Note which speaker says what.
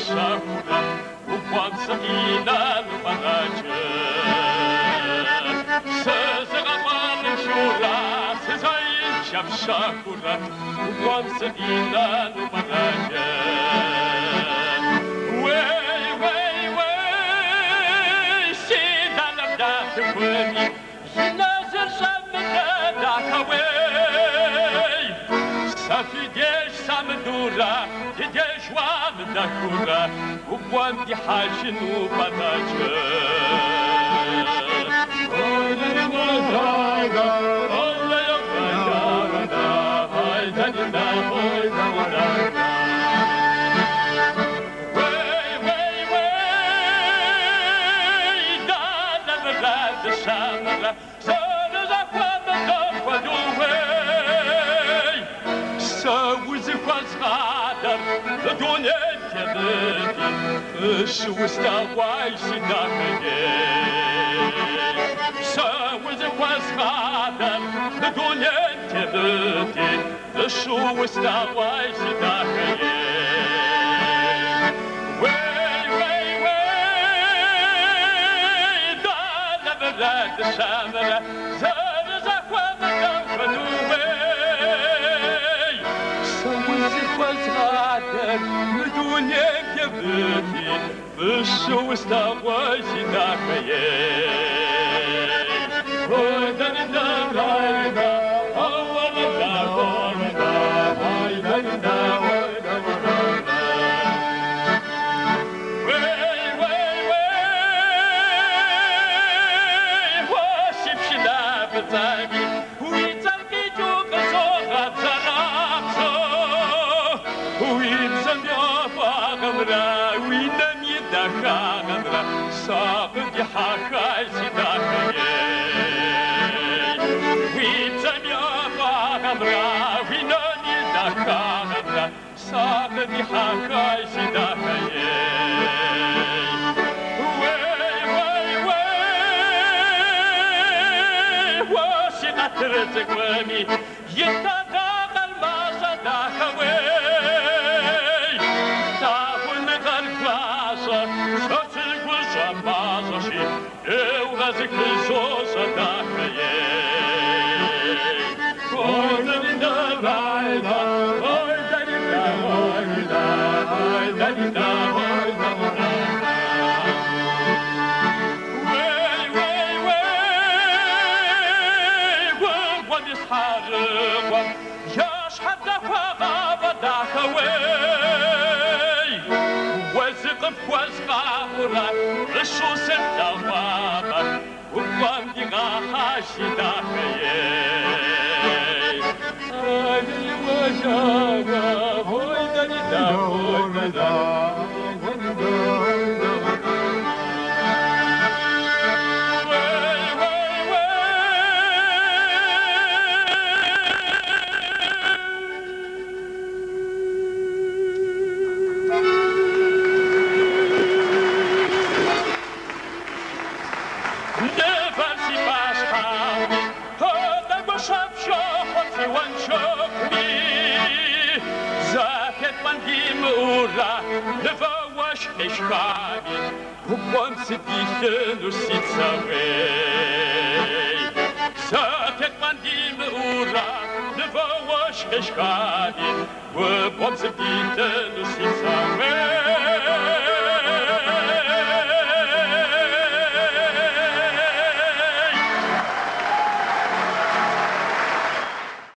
Speaker 1: шахура, упамса ина нуманаче. Сазагаман шура, сазаичам шахура, упамса ина нуманаче. Wait, Сафидеш самдура, дедеш вам дахура, убвам дихашину подача. Шо оставайся на коне, Саузе восхадам, на дунете дыти, Шо оставайся на коне. Да, навряд шамара, Зара захватом ходу, Саузе восхадам, на дунете дыти, Шо оставайся на коне. Ой, да-да-да-да-да, ой-да-да-да-да, ой-да-да-да-да. Сабди хахайся на коне. Вицамя багамра, вино не дахагамра, Сабди хахайся на коне. Воси на трецеквами, Ета далмаза дахавей, Табун гаркласа, Eu razıklı sosa dakeye. Oy da vay da, oy da oy da, oy da oy da. What is harwa? Yaş hatta fava dakeye. Wazıqıp wazqahura, Şo sentavaba, Ubam diga haşidakeye. Adi vajaga, Oy da oy da, Мешками, Убам сидите носицавей. Сатет мандим ура, Невош мешками, Убам сидите носицавей.